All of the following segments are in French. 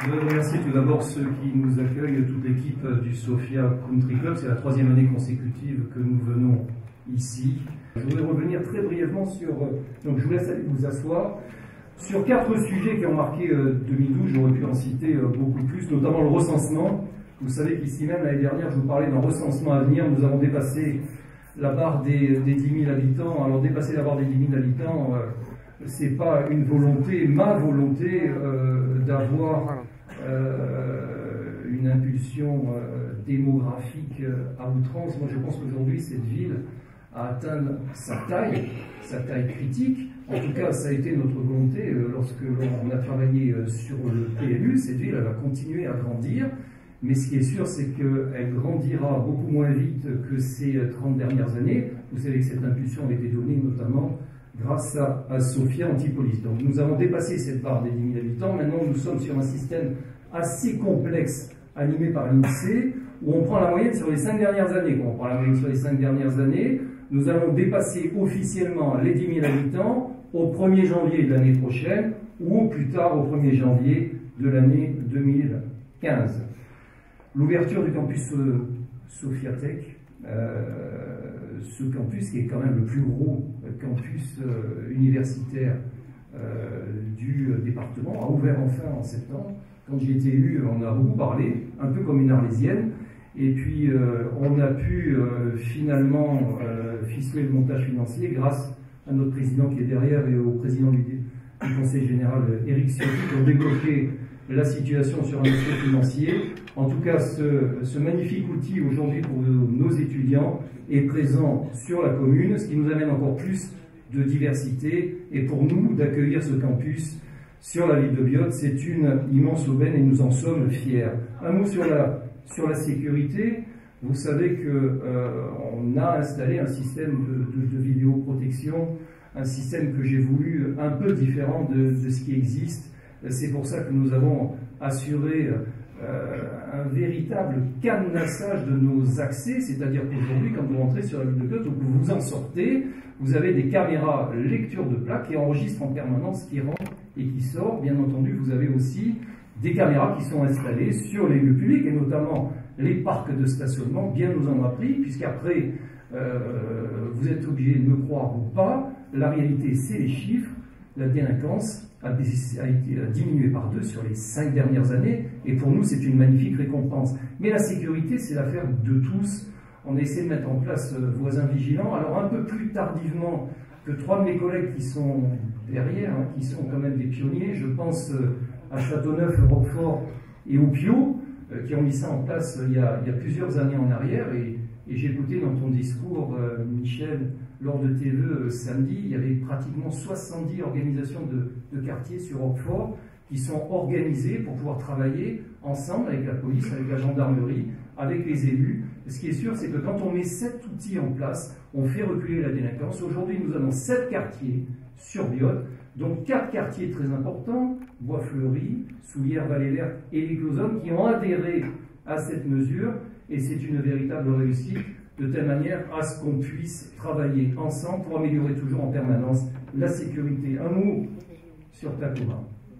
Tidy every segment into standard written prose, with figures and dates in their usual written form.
Je voudrais remercier tout d'abord ceux qui nous accueillent, toute l'équipe du Sofia Country Club. C'est la 3e année consécutive que nous venons ici. Je voudrais revenir très brièvement sur, donc je vous laisse aller vous asseoir, sur 4 sujets qui ont marqué 2012. J'aurais pu en citer beaucoup plus, notamment le recensement. Vous savez qu'ici même, l'année dernière, je vous parlais d'un recensement à venir. Nous avons dépassé la barre des 10 000 habitants. Alors dépasser la barre des 10 000 habitants, c'est pas une volonté, ma volonté d'avoir une impulsion démographique à outrance. Moi, je pense qu'aujourd'hui, cette ville a atteint sa taille critique. En tout cas, ça a été notre volonté lorsque l'on a travaillé sur le PLU. Cette ville, elle va continuer à grandir. Mais ce qui est sûr, c'est qu'elle grandira beaucoup moins vite que ces 30 dernières années. Vous savez que cette impulsion a été donnée notamment grâce à Sofia Antipolis. Donc nous avons dépassé cette barre des 10 000 habitants. Maintenant, nous sommes sur un système assez complexe animé par l'INSEE, où on prend la moyenne sur les 5 dernières années. Quand on prend la moyenne sur les 5 dernières années, nous allons dépasser officiellement les 10 000 habitants au 1er janvier de l'année prochaine, ou au plus tard au 1er janvier de l'année 2015. L'ouverture du campus Sofiatech, ce campus qui est quand même le plus gros campus universitaire du département, a ouvert enfin en septembre. Quand j'y étais élu, on a beaucoup parlé, un peu comme une Arlésienne, et puis on a pu finalement ficeler le montage financier grâce à notre président qui est derrière et au président du Conseil général, Éric Ciotti, pour débloquer la situation sur un aspect financier. En tout cas, ce magnifique outil aujourd'hui pour nos étudiants est présent sur la commune, ce qui nous amène encore plus de diversité, et pour nous d'accueillir ce campus sur la ville de Biot, c'est une immense aubaine et nous en sommes fiers. Un mot sur la sécurité. Vous savez qu'on a installé un système de vidéoprotection, un système que j'ai voulu un peu différent de ce qui existe. C'est pour ça que nous avons assuré un véritable cadenassage de nos accès, c'est-à-dire qu'aujourd'hui, quand vous rentrez sur la ville de Biot, ou que vous en sortez, vous avez des caméras lecture de plaques qui enregistrent en permanence ce qui rentre et qui sort. Bien entendu, vous avez aussi des caméras qui sont installées sur les lieux publics, et notamment les parcs de stationnement. Bien nous en a pris, puisqu'après, vous êtes obligé de me croire ou pas, la réalité, c'est les chiffres. La délinquance a diminué par 2 sur les 5 dernières années, et pour nous, c'est une magnifique récompense. Mais la sécurité, c'est l'affaire de tous. On a essayé de mettre en place voisins vigilants. Alors, un peu plus tardivement que 3 de mes collègues qui sont derrière, qui sont quand même des pionniers, je pense à Châteauneuf, Roquefort et au Pio, qui ont mis ça en place il y a plusieurs années en arrière. Et j'ai écouté dans ton discours, Michel, lors de tes vœux samedi, il y avait pratiquement 70 organisations de quartier sur Roquefort qui sont organisées pour pouvoir travailler ensemble avec la police, avec la gendarmerie, avec les élus. Ce qui est sûr, c'est que quand on met cet outil en place, on fait reculer la délinquance. Aujourd'hui, nous avons 7 quartiers sur Biot, donc 4 quartiers très importants, Bois-Fleuri, Soulières, Vallée-Verte et les Cloisonnes, qui ont adhéré à cette mesure, et c'est une véritable réussite, de telle manière à ce qu'on puisse travailler ensemble pour améliorer toujours en permanence la sécurité. Un mot sur Tacoma.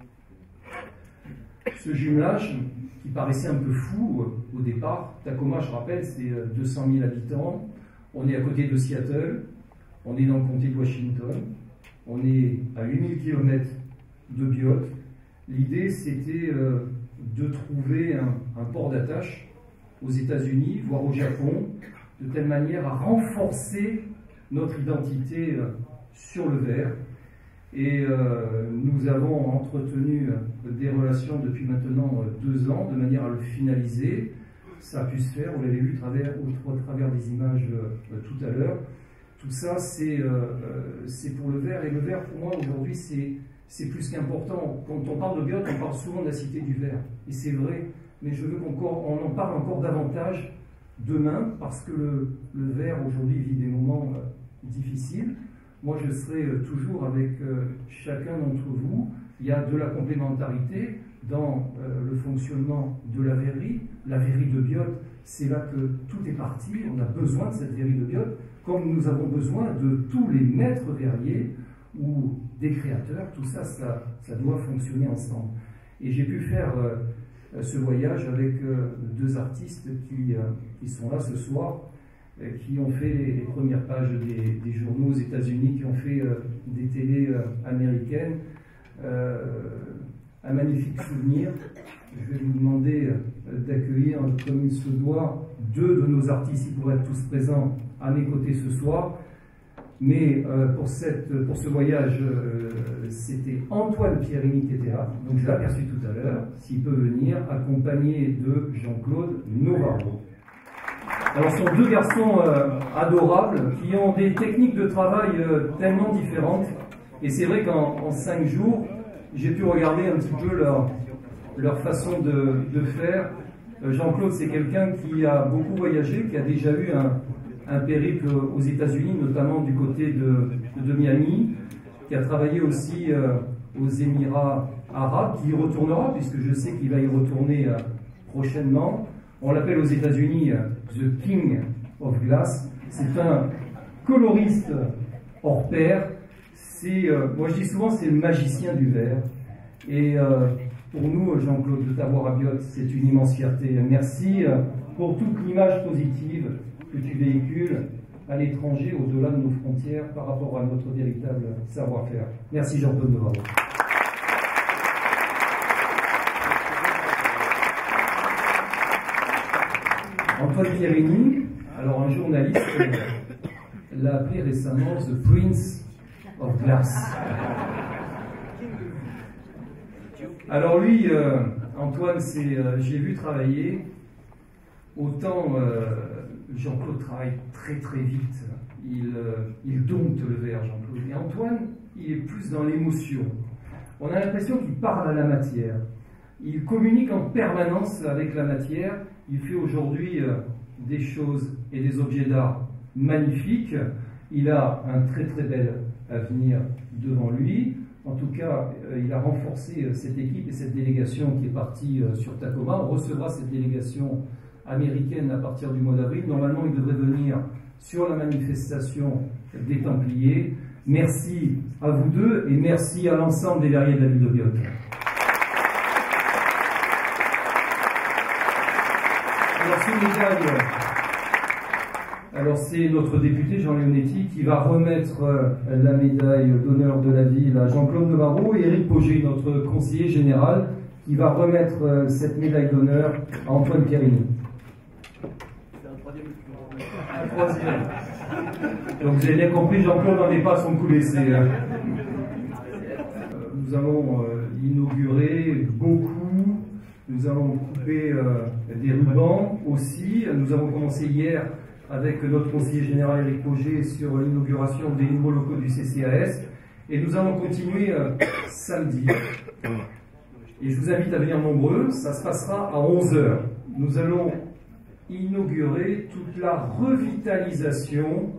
Ce jumelage, qui paraissait un peu fou au départ, Tacoma, je rappelle, c'est 200 000 habitants, on est à côté de Seattle, on est dans le comté de Washington, on est à 8000 km de Biot. L'idée, c'était de trouver un port d'attache aux États-Unis, voire au Japon, de telle manière à renforcer notre identité sur le verre. Et nous avons entretenu des relations depuis maintenant 2 ans, de manière à le finaliser. Ça a pu se faire, vous l'avez vu au travers des images tout à l'heure. Tout ça, c'est pour le verre. Et le verre, pour moi, aujourd'hui, c'est plus qu'important. Quand on parle de Biot, on parle souvent de la cité du verre. Et c'est vrai, mais je veux qu'on en parle encore davantage demain, parce que le verre, aujourd'hui, vit des moments difficiles. Moi, je serai toujours avec chacun d'entre vous. Il y a de la complémentarité dans le fonctionnement de la verrerie. La verrerie de Biot, c'est là que tout est parti. On a besoin de cette verrerie de Biot, comme nous avons besoin de tous les maîtres verriers ou des créateurs. Tout ça, ça doit fonctionner ensemble. Et j'ai pu faire ce voyage avec deux artistes qui sont là ce soir, qui ont fait les premières pages des journaux aux États-Unis, qui ont fait des télés américaines. Un magnifique souvenir. Je vais vous demander d'accueillir, comme il se doit, deux de nos artistes. Ils pourraient être tous présents à mes côtés ce soir. Mais pour ce voyage, c'était Antoine Pierini qui était là. Donc je l'ai aperçu tout à l'heure, s'il peut venir, accompagné de Jean-Claude Novaro. Alors ce sont deux garçons adorables qui ont des techniques de travail tellement différentes. Et c'est vrai qu'en 5 jours, j'ai pu regarder un petit peu leur façon de faire. Jean-Claude, c'est quelqu'un qui a beaucoup voyagé, qui a déjà eu un périple aux États-Unis, notamment du côté de Miami, qui a travaillé aussi aux Émirats arabes, qui y retournera, puisque je sais qu'il va y retourner prochainement. On l'appelle aux États-Unis The King of Glass. C'est un coloriste hors pair. Moi je dis souvent, c'est le magicien du verre. Et pour nous, Jean-Claude, de t'avoir à Biot, c'est une immense fierté. Merci pour toute l'image positive que tu véhicules à l'étranger, au-delà de nos frontières, par rapport à notre véritable savoir-faire. Merci Jean-Claude Novaro. Antoine Pierini, alors un journaliste l'a appelé récemment The Prince of Glass. Alors lui, Antoine, j'ai vu travailler. Autant Jean-Claude travaille très très vite, il dompte le verre, Jean-Claude. Et Antoine, il est plus dans l'émotion. On a l'impression qu'il parle à la matière. Il communique en permanence avec la matière. Il fait aujourd'hui des choses et des objets d'art magnifiques. Il a un très très bel avenir devant lui. En tout cas, il a renforcé cette équipe et cette délégation qui est partie sur Tacoma. On recevra cette délégation américaine à partir du mois d'avril. Normalement, il devrait venir sur la manifestation des Templiers. Merci à vous deux et merci à l'ensemble des verriers de la ville de Biot. Alors c'est notre député Jean Leonetti qui va remettre la médaille d'honneur de la ville à Jean-Claude Novaro, et Éric Pogé, notre conseiller général, qui va remettre cette médaille d'honneur à Antoine Pierini. Un troisième. Donc vous avez bien compris, Jean-Claude n'en est pas à son coup d'essai. Nous allons inaugurer beaucoup. Nous allons couper des rubans aussi. Nous avons commencé hier avec notre conseiller général Éric Pogé sur l'inauguration des nouveaux locaux du CCAS. Et nous allons continuer samedi. Et je vous invite à venir nombreux. Ça se passera à 11 h. Nous allons inaugurer toute la revitalisation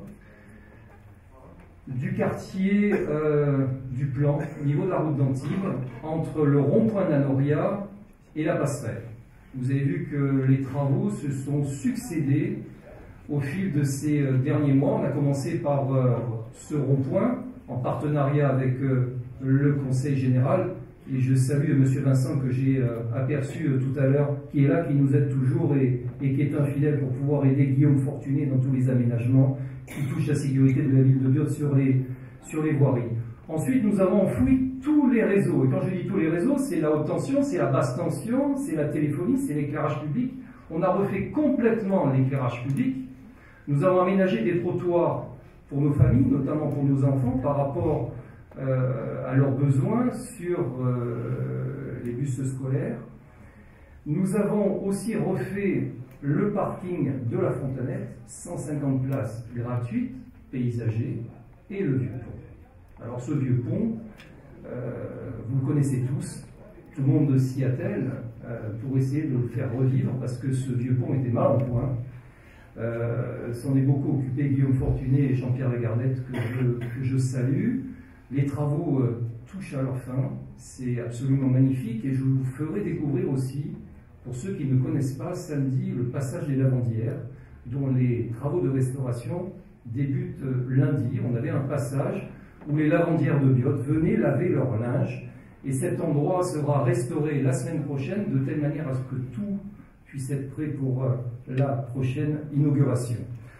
du quartier du Plan, au niveau de la route d'Antibes, entre le rond-point d'Anoria et la passerelle. Vous avez vu que les travaux se sont succédés au fil de ces derniers mois. On a commencé par ce rond-point, en partenariat avec le Conseil général, et je salue M. Vincent que j'ai aperçu tout à l'heure, qui est là, qui nous aide toujours et qui est un fidèle pour pouvoir aider Guillaume Fortuné dans tous les aménagements qui touchent la sécurité de la ville de Biot sur les voiries. Ensuite, nous avons enfoui tous les réseaux. Et quand je dis tous les réseaux, c'est la haute tension, c'est la basse tension, c'est la téléphonie, c'est l'éclairage public. On a refait complètement l'éclairage public. Nous avons aménagé des trottoirs pour nos familles, notamment pour nos enfants, par rapport à leurs besoins sur les bus scolaires. Nous avons aussi refait le parking de la Fontanette, 150 places gratuites, paysagées, et le vieux pont. Alors ce vieux pont, vous le connaissez tous, tout le monde s'y attelle pour essayer de le faire revivre, parce que ce vieux pont était mal en point. S'en est beaucoup occupé Guillaume Fortuné et Jean-Pierre Lagardette, que je salue. Les travaux touchent à leur fin, c'est absolument magnifique, et je vous ferai découvrir aussi, pour ceux qui ne connaissent pas, samedi, le passage des lavandières, dont les travaux de restauration débutent lundi. On avait un passage où les lavandières de Biot venaient laver leur linge, Et cet endroit sera restauré la semaine prochaine de telle manière à ce que tout puisse être prêt pour la prochaine inauguration.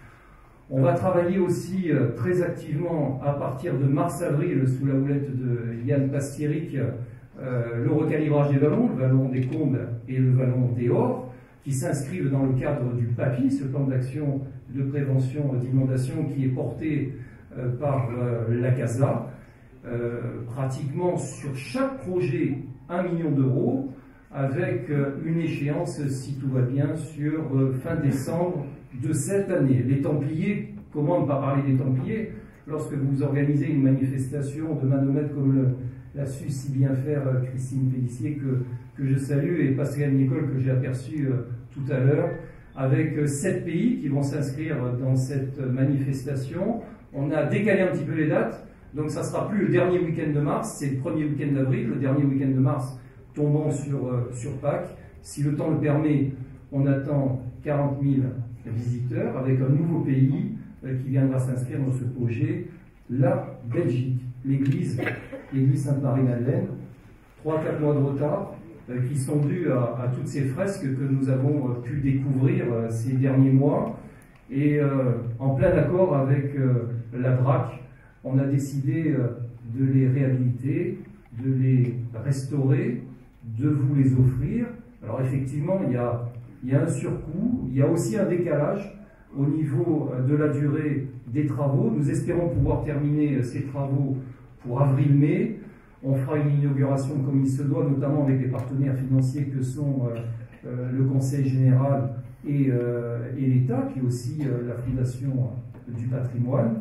On va travailler aussi très activement à partir de mars-avril sous la houlette de Yann Pastiric le recalibrage des vallons, le vallon des Combles et le vallon des Ors, qui s'inscrivent dans le cadre du PAPI, ce plan d'action de prévention d'inondation qui est porté par la CASA. Pratiquement sur chaque projet 1 million d'euros, avec une échéance, si tout va bien, sur fin décembre de cette année. Les Templiers, comment ne pas parler des Templiers lorsque vous organisez une manifestation de manomètre comme l'a su si bien faire Christine Pellissier, que je salue, et Pascal Nicole, que j'ai aperçu tout à l'heure, avec 7 pays qui vont s'inscrire dans cette manifestation. On a décalé un petit peu les dates, donc ça ne sera plus le dernier week-end de mars, c'est le premier week-end d'avril, le dernier week-end de mars tombant sur Pâques. Si le temps le permet, on attend 40 000 visiteurs avec un nouveau pays qui viendra s'inscrire dans ce projet, la Belgique. L'église Sainte-Marie-Madeleine, 3-4 mois de retard, qui sont dus à toutes ces fresques que nous avons pu découvrir ces derniers mois. Et en plein accord avec la DRAC, on a décidé de les réhabiliter, de les restaurer, de vous les offrir. Alors effectivement, il y a un surcoût, il y a aussi un décalage au niveau de la durée des travaux. Nous espérons pouvoir terminer ces travaux pour avril-mai. On fera une inauguration comme il se doit, notamment avec les partenaires financiers que sont le Conseil général et l'État, puis aussi la Fondation du patrimoine.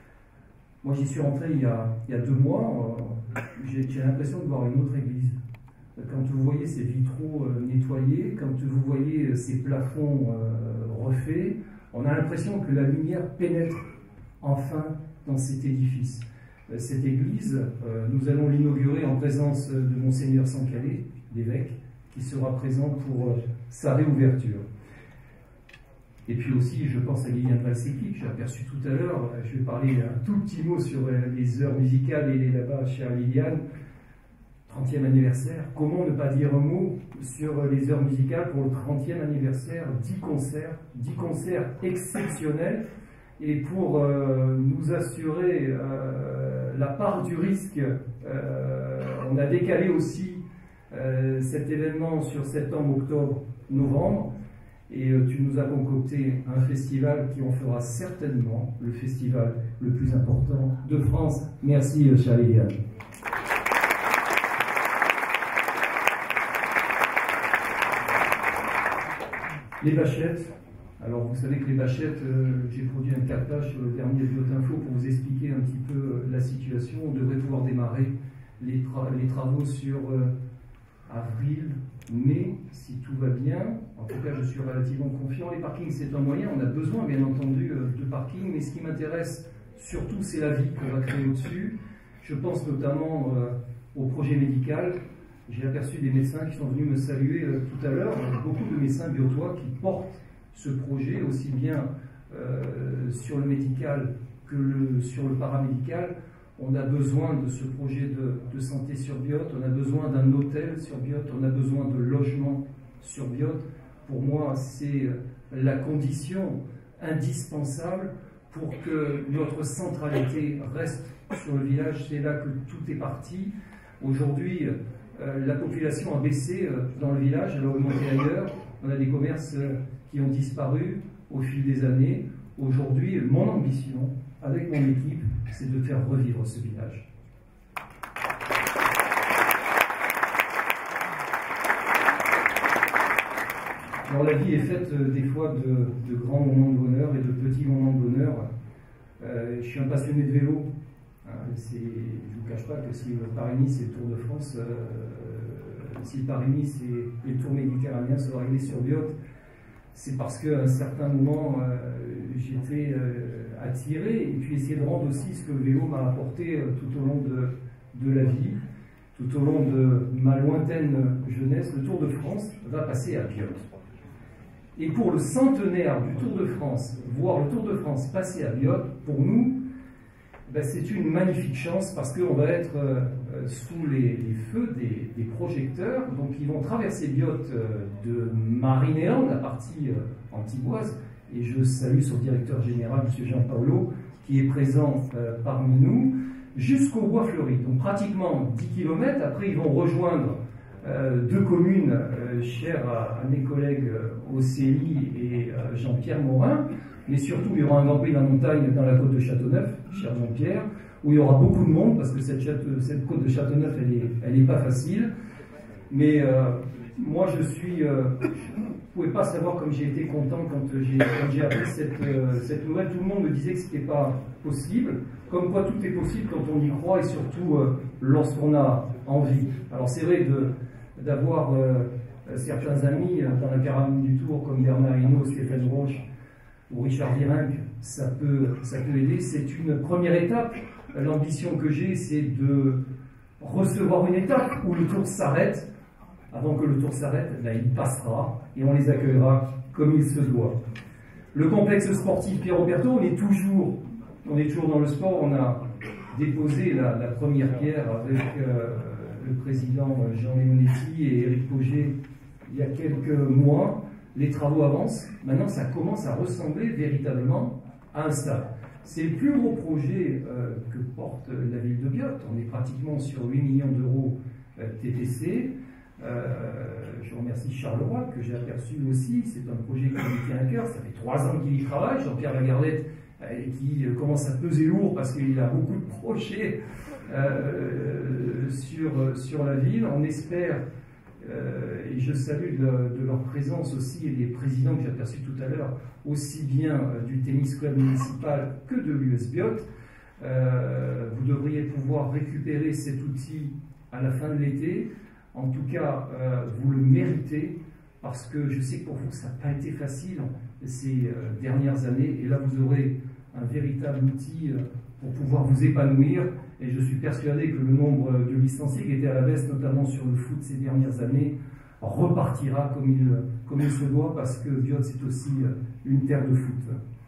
Moi, j'y suis rentré il y a 2 mois. J'ai l'impression de voir une autre église. Quand vous voyez ces vitraux nettoyés, quand vous voyez ces plafonds refaits, on a l'impression que la lumière pénètre enfin dans cet édifice. Cette église, nous allons l'inaugurer en présence de Monseigneur Sancalé, l'évêque, qui sera présent pour sa réouverture. Et puis aussi, je pense à Liliane Valsecki, que j'ai aperçu tout à l'heure. Je vais parler un tout petit mot sur les heures musicales. Elle est là-bas, chère Liliane. 30e anniversaire. Comment ne pas dire un mot sur les heures musicales pour le 30e anniversaire? 10 concerts exceptionnels. Et pour nous assurer la part du risque, on a décalé aussi cet événement sur septembre, octobre, novembre. Et tu nous as concocté un festival qui en fera certainement le festival le plus important de France. Merci, chère Liliane. Les bâchettes. Alors vous savez que les bâchettes, j'ai produit un captage sur le dernier Biotinfo pour vous expliquer un petit peu la situation. On devrait pouvoir démarrer les travaux sur avril, mai, si tout va bien. En tout cas, je suis relativement confiant. Les parkings, c'est un moyen. On a besoin, bien entendu, de parking. Mais ce qui m'intéresse surtout, c'est la vie qu'on va créer au-dessus. Je pense notamment au projet médical. J'ai aperçu des médecins qui sont venus me saluer tout à l'heure. Beaucoup de médecins biotois qui portent ce projet, aussi bien sur le médical que sur le paramédical. On a besoin de ce projet de santé sur Biot, on a besoin d'un hôtel sur Biot, on a besoin de logements sur Biot. Pour moi, c'est la condition indispensable pour que notre centralité reste sur le village. C'est là que tout est parti. Aujourd'hui, la population a baissé dans le village, elle a augmenté ailleurs. On a des commerces qui ont disparu au fil des années. Aujourd'hui, mon ambition, avec mon équipe, c'est de faire revivre ce village. Alors la vie est faite des fois de grands moments de bonheur et de petits moments de bonheur. Je suis un passionné de vélo. Je ne vous cache pas que si le Paris-Nice et le Tour de France, si le Paris-Nice et le Tour méditerranéen se réglés sur Biot, c'est parce qu'à un certain moment, j'étais attiré et puis essayer de rendre aussi ce que le vélo m'a apporté tout au long de la vie, tout au long de ma lointaine jeunesse. Le Tour de France va passer à Biot. Et pour le centenaire du Tour de France, voir le Tour de France passer à Biot, pour nous, ben, c'est une magnifique chance parce qu'on va être sous les feux des projecteurs. Donc ils vont traverser Biot de Marinéland, la partie antiboise, et je salue son directeur général, M. Jean Paolo, qui est présent parmi nous, jusqu'au Bois Fleuri. Donc pratiquement 10 km. Après, ils vont rejoindre deux communes chères à mes collègues Océlie et Jean-Pierre Morin. Mais surtout, il y aura un Grand Prix de la montagne dans la côte de Châteauneuf, cher Jean-Pierre, où il y aura beaucoup de monde, parce que cette côte de Châteauneuf, elle n'est pas facile. Mais moi, je suis... vous ne pouvez pas savoir comme j'ai été content quand j'ai appris cette nouvelle. Tout le monde me disait que ce n'était pas possible. Comme quoi, tout est possible quand on y croit, et surtout lorsqu'on a envie. Alors, c'est vrai d'avoir certains amis dans la caravane du Tour, comme Bernard Hinault, Stéphane Roche, ou Richard Virenque, ça peut aider. C'est une première étape. L'ambition que j'ai, c'est de recevoir une étape où le Tour s'arrête. Avant que le Tour s'arrête, ben, il passera et on les accueillera comme il se doit. Le complexe sportif Pierre Roberto, on est toujours dans le sport. On a déposé la première pierre avec le président Jean Leonetti et Éric Pauget il y a quelques mois. Les travaux avancent. Maintenant, ça commence à ressembler véritablement à un stade. C'est le plus gros projet que porte la ville de Biot. On est pratiquement sur 8 millions d'euros TTC. Je remercie Charles Roy, que j'ai aperçu aussi. C'est un projet qui me tient à cœur. Ça fait 3 ans qu'il y travaille. Jean-Pierre Lagardette, qui commence à peser lourd parce qu'il a beaucoup de projets sur la ville. On espère... et je salue de leur présence aussi, et des présidents que j'ai aperçus tout à l'heure, aussi bien du tennis club municipal que de l'US Biot. Vous devriez pouvoir récupérer cet outil à la fin de l'été. En tout cas, vous le méritez, parce que je sais que pour vous, ça n'a pas été facile ces dernières années. Et là, vous aurez un véritable outil pour pouvoir vous épanouir. Et je suis persuadé que le nombre de licenciés qui étaient à la baisse, notamment sur le foot ces dernières années, repartira comme il se doit, parce que Biot, c'est aussi une terre de foot.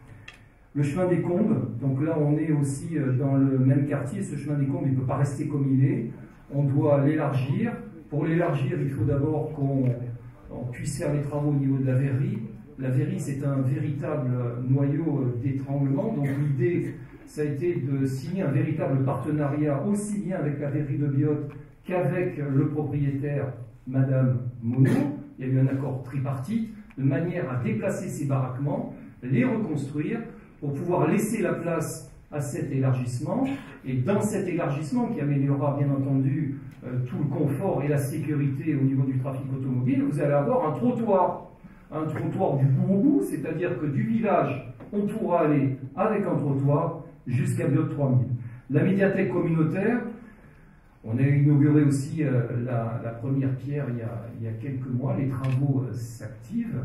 Le chemin des Combes, donc là on est aussi dans le même quartier. Ce chemin des Combes, il ne peut pas rester comme il est. On doit l'élargir. Pour l'élargir, il faut d'abord qu'on puisse faire les travaux au niveau de la verrerie. La verrerie, c'est un véritable noyau d'étranglement. Donc l'idée, ça a été de signer un véritable partenariat aussi bien avec la verrerie de Biot qu'avec le propriétaire, Madame Monod. Il y a eu un accord tripartite de manière à déplacer ces baraquements, les reconstruire pour pouvoir laisser la place à cet élargissement. Et dans cet élargissement, qui améliorera bien entendu tout le confort et la sécurité au niveau du trafic automobile, vous allez avoir un trottoir du bout au bout, c'est-à-dire que du village, on pourra aller avec un trottoir jusqu'à Biot 3000. La médiathèque communautaire, on a inauguré aussi la première pierre il y a quelques mois. Les travaux s'activent.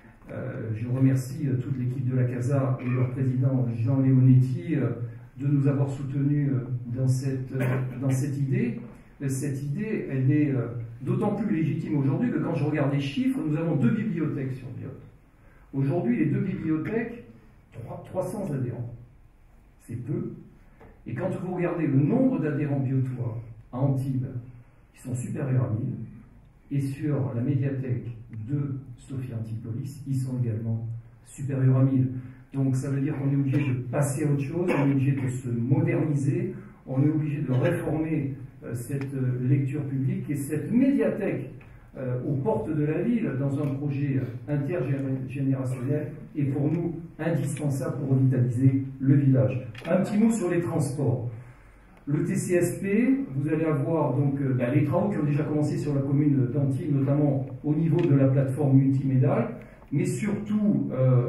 Je remercie toute l'équipe de la CASA et leur président Jean Leonetti de nous avoir soutenus dans cette idée. Cette idée, elle est d'autant plus légitime aujourd'hui que quand je regarde les chiffres, nous avons 2 bibliothèques sur Biot. Aujourd'hui, les 2 bibliothèques, 300 adhérents. C'est peu. Et quand vous regardez le nombre d'adhérents biotois à Antibes, qui sont supérieurs à 1000, et sur la médiathèque de Sophia Antipolis, ils sont également supérieurs à 1000. Donc ça veut dire qu'on est obligé de passer à autre chose, on est obligé de se moderniser, on est obligé de réformer cette lecture publique et cette médiathèque aux portes de la ville dans un projet intergénérationnel est pour nous indispensable pour revitaliser le village. Un petit mot sur les transports. Le TCSP, vous allez avoir donc les travaux qui ont déjà commencé sur la commune d'Antibes, notamment au niveau de la plateforme multimodale, mais surtout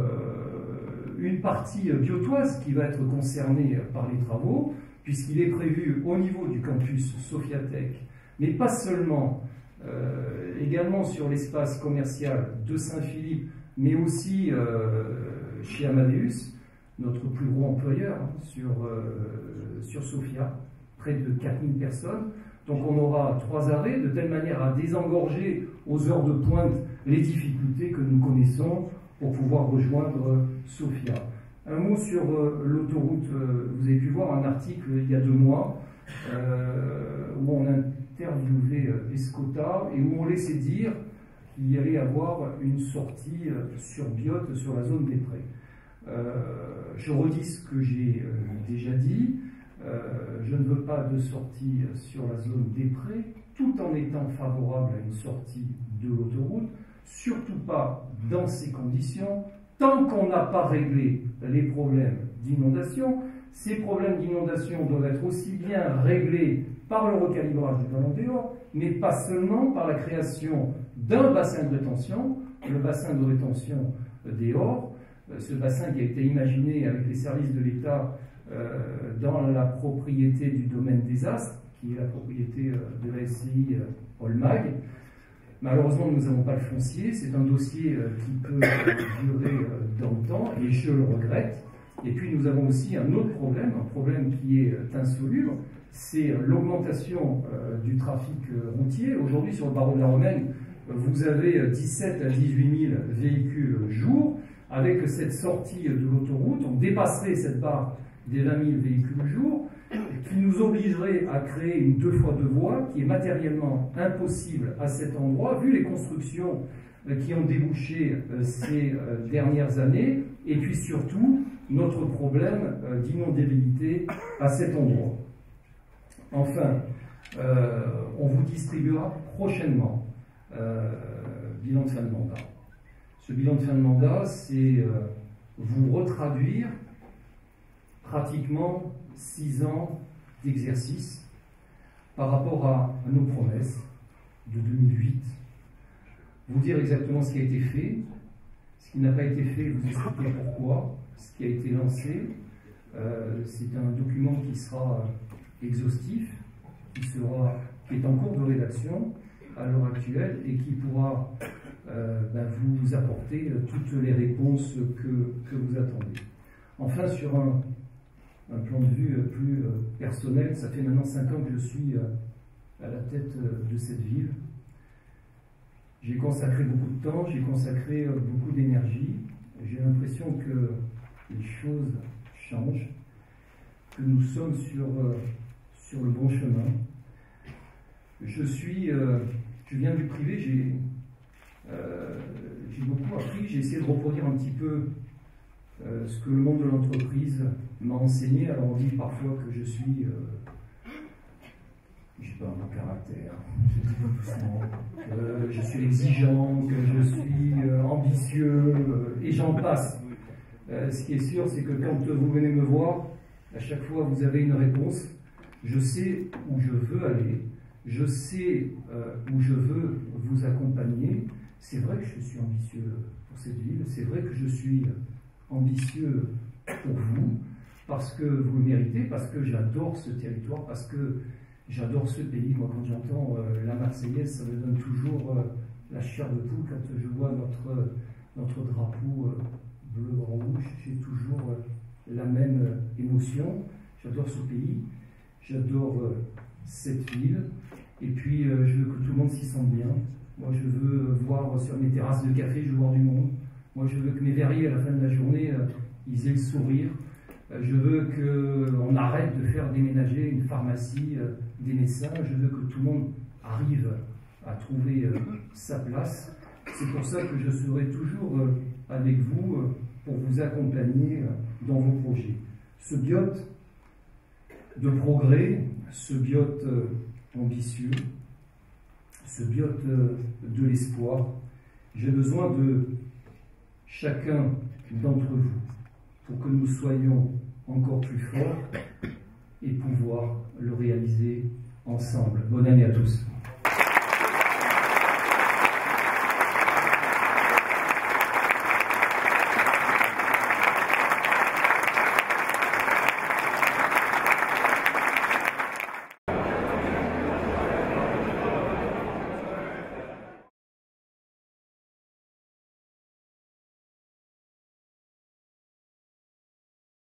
une partie biotoise qui va être concernée par les travaux, puisqu'il est prévu au niveau du campus Sophiatech, mais pas seulement, également sur l'espace commercial de Saint-Philippe, mais aussi chez Amadeus, notre plus gros employeur sur Sophia, près de 4000 personnes. Donc on aura 3 arrêts, de telle manière à désengorger aux heures de pointe les difficultés que nous connaissons pour pouvoir rejoindre Sophia. Un mot sur l'autoroute. Vous avez pu voir un article il y a 2 mois où on interviewait Escota et où on laissait dire qu'il y allait avoir une sortie sur Biot sur la zone des prés. Je redis ce que j'ai déjà dit. Je ne veux pas de sortie sur la zone des prés, tout en étant favorable à une sortie de l'autoroute, surtout pas dans ces conditions, tant qu'on n'a pas réglé les problèmes d'inondation. Ces problèmes d'inondation doivent être aussi bien réglés par le recalibrage du ballon Déor, mais pas seulement par la création d'un bassin de rétention, le bassin de rétention Déor, ce bassin qui a été imaginé avec les services de l'État dans la propriété du domaine des Astres, qui est la propriété de la SCI Olmag. Malheureusement, nous n'avons pas le foncier, c'est un dossier qui peut durer dans le temps, et je le regrette. Et puis nous avons aussi un autre problème, un problème qui est insoluble, c'est l'augmentation du trafic routier. Aujourd'hui, sur le barreau de la Romaine, vous avez 17 à 18 000 véhicules jour. Avec cette sortie de l'autoroute, on dépasserait cette barre des 20 000 véhicules jour, qui nous obligerait à créer une 2 fois 2 voies, qui est matériellement impossible à cet endroit, vu les constructions qui ont débouché ces dernières années, et puis surtout notre problème d'inondabilité à cet endroit. Enfin, on vous distribuera prochainement bilan de fin de mandat. Ce bilan de fin de mandat, c'est vous retraduire pratiquement 6 ans d'exercice par rapport à nos promesses de 2008, vous dire exactement ce qui a été fait, ce qui n'a pas été fait, vous expliquer pourquoi, ce qui a été lancé. C'est un document qui sera exhaustif, qui est en cours de rédaction à l'heure actuelle et qui pourra vous apporter toutes les réponses que vous attendez. Enfin, sur un plan de vue plus personnel, ça fait maintenant 5 ans que je suis à la tête de cette ville. J'ai consacré beaucoup de temps, j'ai consacré beaucoup d'énergie. J'ai l'impression que les choses changent, que nous sommes sur le bon chemin. Je viens du privé, j'ai beaucoup appris, j'ai essayé de reproduire un petit peu ce que le monde de l'entreprise m'a enseigné. Alors on dit parfois que je suis, je sais pas, mon caractère, je suis exigeant, que je suis ambitieux, et j'en passe. Ce qui est sûr, c'est que quand vous venez me voir, à chaque fois vous avez une réponse. Je sais où je veux aller, je sais où je veux vous accompagner. C'est vrai que je suis ambitieux pour cette ville, c'est vrai que je suis ambitieux pour vous, parce que vous le méritez, parce que j'adore ce territoire, parce que j'adore ce pays. Moi, quand j'entends la Marseillaise, ça me donne toujours la chair de poule. Quand je vois notre drapeau bleu-blanc-rouge, j'ai toujours la même émotion. J'adore ce pays, j'adore cette ville, et puis je veux que tout le monde s'y sente bien. Moi, je veux voir sur mes terrasses de café, je veux voir du monde. Moi, je veux que mes verriers, à la fin de la journée, ils aient le sourire. Je veux qu'on arrête de faire déménager une pharmacie, des médecins. Je veux que tout le monde arrive à trouver sa place. C'est pour ça que je serai toujours avec vous pour vous accompagner dans vos projets. Ce BIOT de progrès, ce BIOT ambitieux, ce BIOT de l'espoir, j'ai besoin de chacun d'entre vous pour que nous soyons encore plus forts et pouvoir le réaliser ensemble. Bonne année à tous.